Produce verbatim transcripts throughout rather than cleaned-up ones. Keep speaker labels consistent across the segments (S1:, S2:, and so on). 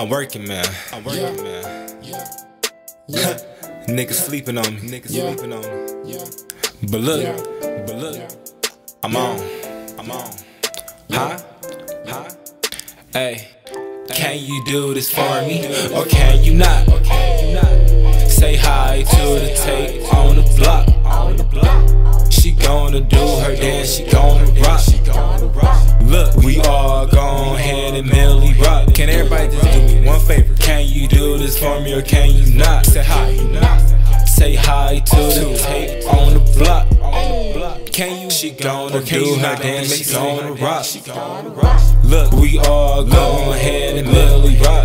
S1: I'm working, man. I'm working, yeah. man. Yeah. Yeah. Niggas sleeping on me. Niggas yeah. sleeping on me. Yeah. But look, yeah. but look, yeah. I'm on. I'm on. Huh? Huh? Hey, can you do this for me, or can you not? Or can you not? Say hi to the tape on the block. On the block. She gonna do her dance. She gonna rock. She gonna rock. Look, we all gon' ahead and Millie rock. Can everybody just do me one favor? Can you do this for me, or can you not? Say hi. Say hi to the tape on the block. Can you? She gonna do her dance. She gonna rock. She gonna rock. Look, we all gon' ahead and Millie rock.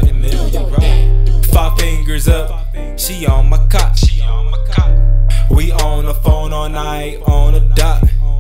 S1: Five fingers up. She on my cock. She on my cock. We on the phone all night on the dot.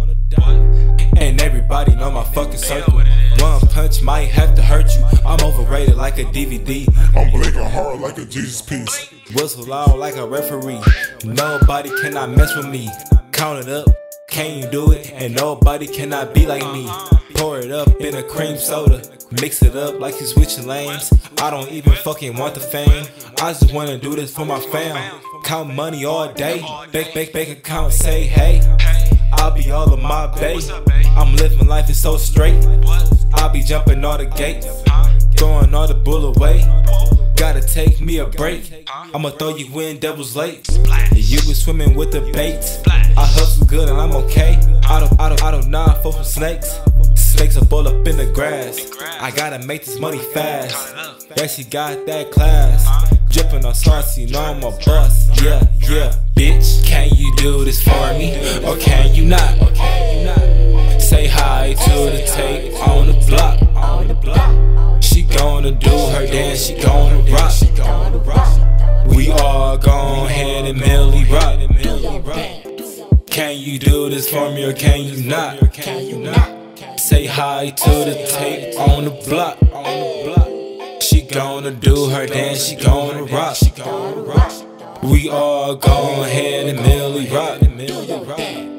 S1: And everybody know my fucking circle. One punch might have to hurt you. I'm overrated like a D V D.
S2: I'm blinking hard like a Jesus piece.
S1: Whistle loud like a referee. Nobody cannot mess with me. Count it up, can you do it? And nobody cannot be like me. Pour it up in a cream soda. Mix it up like you switching lanes. I don't even fucking want the fame. I just wanna do this for my fam. Count money all day. Bank, bank, bank account say hey. I'll be all of my base. I'm living life is so straight. I'll be jumping all the gates, throwing all the bull away. Gotta take me a break. I'ma throw you in Devil's Lake. You was swimming with the baits. I hustle good and I'm okay. I don't, I don't, I don't nine for snakes. Snakes are all up in the grass. I gotta make this money fast. Yeah, she got that class. Dripping on sauce, you know I'm a boss. Yeah, yeah, bitch. Can you do this for me, or can you not? Or can you not? Say hi to the tape on the block. On the block. She gonna do her dance. She gonna rock. She gonna rock. We all gon' ahead and Millie rock. Can you do this for me, or can you not? Can you not? Say hi to the tape on the block. On the block. She gonna do her dance. She gonna rock. She gonna rock. We all gon' ahead and Millie rock.